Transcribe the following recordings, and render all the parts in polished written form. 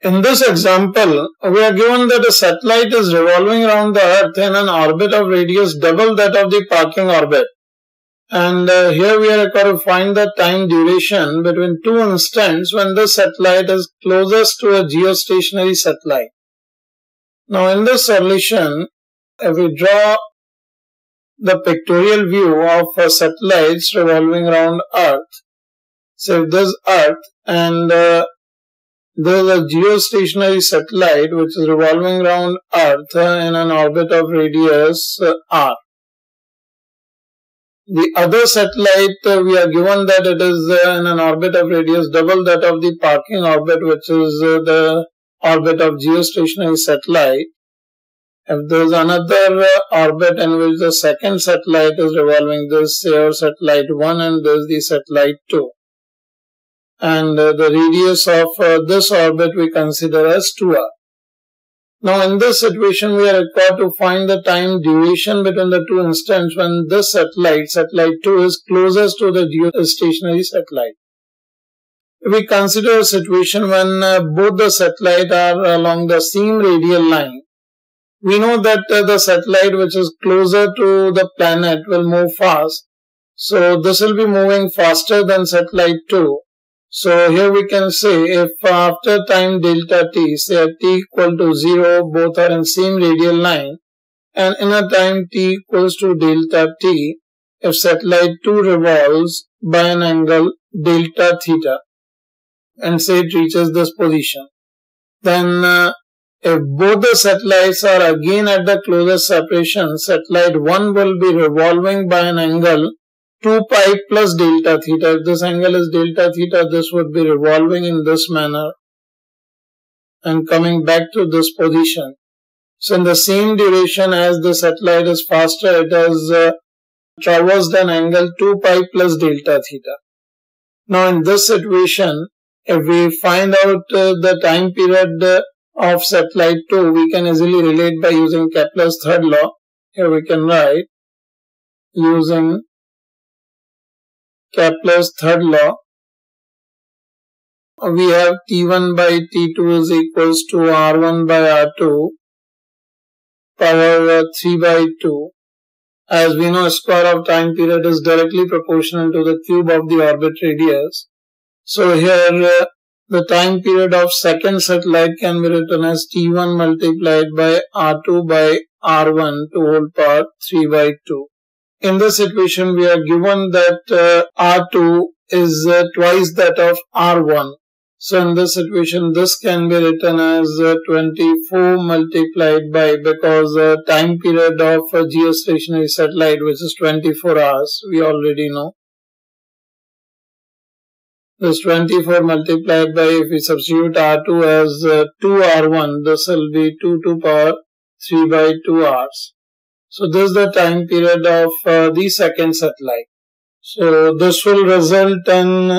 In this example, we are given that a satellite is revolving around the Earth in an orbit of radius double that of the parking orbit. And here we are required to find the time duration between two instants when the satellite is closest to a geostationary satellite. Now in this solution, if we draw the pictorial view of satellites revolving around Earth, so this is Earth and there is a geostationary satellite which is revolving around Earth in an orbit of radius r. The other satellite, we are given that it is in an orbit of radius double that of the parking orbit, which is the orbit of geostationary satellite. If there is another orbit in which the second satellite is revolving, this is our satellite 1 and this is the satellite 2. And the radius of this orbit we consider as 2r. Now in this situation we are required to find the time duration between the two instants when this satellite 2 is closest to the geostationary satellite. We consider a situation when both the satellites are along the same radial line. We know that the satellite which is closer to the planet will move fast. So this will be moving faster than satellite 2. So here we can say if after time delta t, say at t equal to 0, both are in same radial line, and in a time t equals to delta t, if satellite 2 revolves by an angle delta theta, and say it reaches this position, then if both the satellites are again at the closest separation, satellite 1 will be revolving by an angle 2 pi plus delta theta. If this angle is delta theta, this would be revolving in this manner and coming back to this position. So in the same duration as the satellite is faster, it has traversed an angle 2 pi plus delta theta. Now in this situation, if we find out the time period of satellite 2, we can easily relate by using Kepler's third law. Here we can write using Kepler's third law. We have T1 by T2 is equals to R1 by R2 power 3 by 2. As we know, square of time period is directly proportional to the cube of the orbit radius. So here the time period of second satellite can be written as T1 multiplied by R2 by R1 to whole power 3 by 2. In this situation, we are given that R2 is twice that of R1. So in this situation, this can be written as 24 multiplied by, because time period of a geostationary satellite, which is 24 hours, we already know. This 24 multiplied by, if we substitute R2 as 2R1, this will be 2 to power 3 by 2 hours. So this is the time period of the second satellite. So this will result in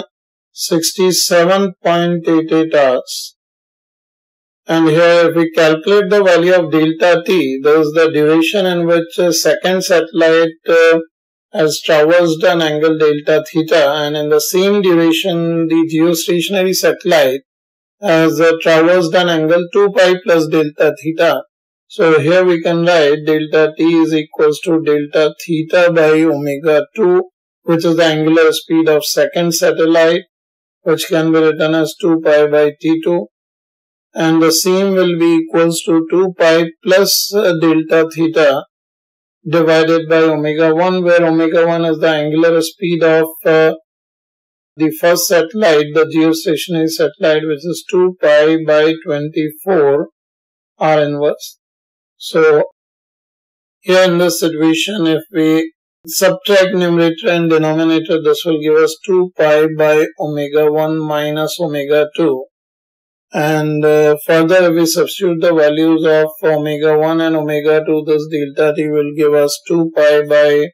67.88 hours. And here if we calculate the value of delta t, this is the duration in which second satellite has traversed an angle delta theta, and in the same duration the geostationary satellite has traversed an angle 2 pi plus delta theta. So here we can write delta t is equals to delta theta by omega 2, which is the angular speed of second satellite, which can be written as 2 pi by t2, and the same will be equals to 2 pi plus delta theta divided by omega 1, where omega 1 is the angular speed of the first satellite, the geostationary satellite, which is 2 pi by 24 r inverse. So here in this situation, if we subtract numerator and denominator, this will give us 2 pi by omega 1 minus omega 2. And further, if we substitute the values of omega 1 and omega 2, this delta t will give us 2 pi by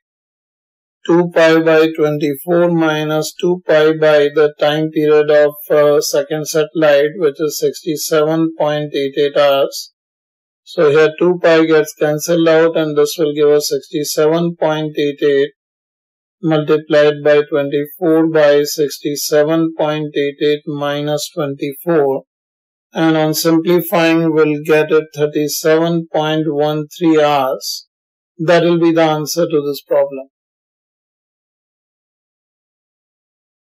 24 minus 2 pi by the time period of second satellite, which is 67.88 hours. So here 2 pi gets cancelled out and this will give us 67.88 multiplied by 24 by 67.88 minus 24. and on simplifying we'll get it 37.13 hours. That will be the answer to this problem.